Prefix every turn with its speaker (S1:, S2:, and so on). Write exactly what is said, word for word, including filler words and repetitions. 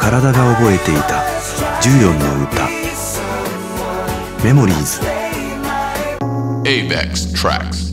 S1: 体が覚えていたじゅうよんの歌メモリーズ
S2: エイベックス Tracks